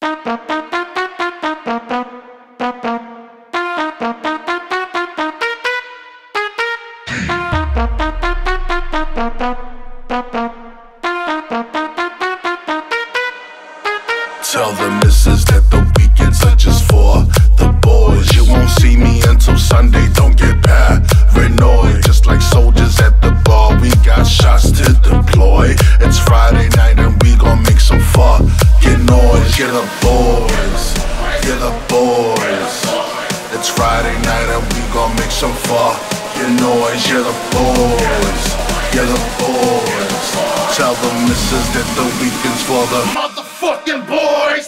Tell the missus that the weekends are just for the boys. You won't see me until Sunday, don't get paranoid. Just like soldiers at the bar, we got shots to deploy. It's Friday night and we gon' make some fucking noise. Get up boys, get up boys. It's Friday night and we gon' make some fucking noise. Get up boys, get up boys. Tell the missus that the weekend's for the motherfucking boys.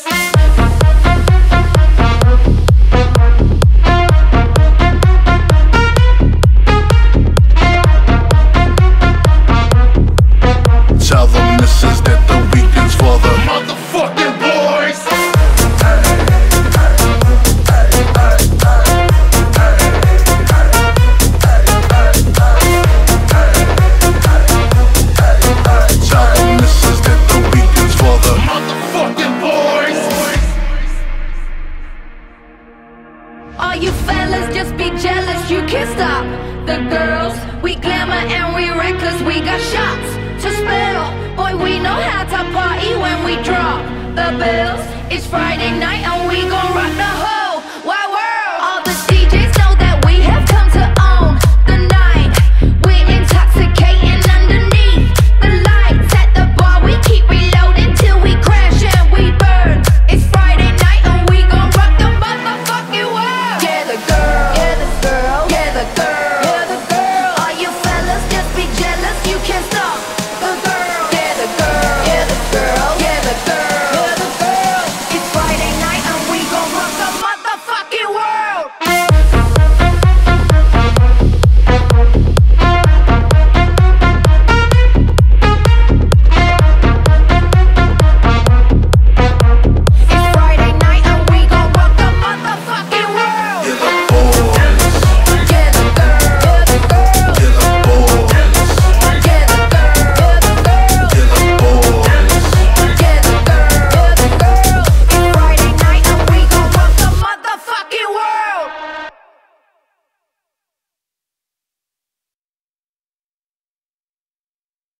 Tell the missus that the weekend's for the motherfucking boys. Tell the missus that the weekend's for the motherfucking boys. All you fellas just be jealous, you can't stop the girls. We glamour and we reckless, we got shots to spill. Boy, we know how to party when we drop the bills. It's Friday night and we gon' rock the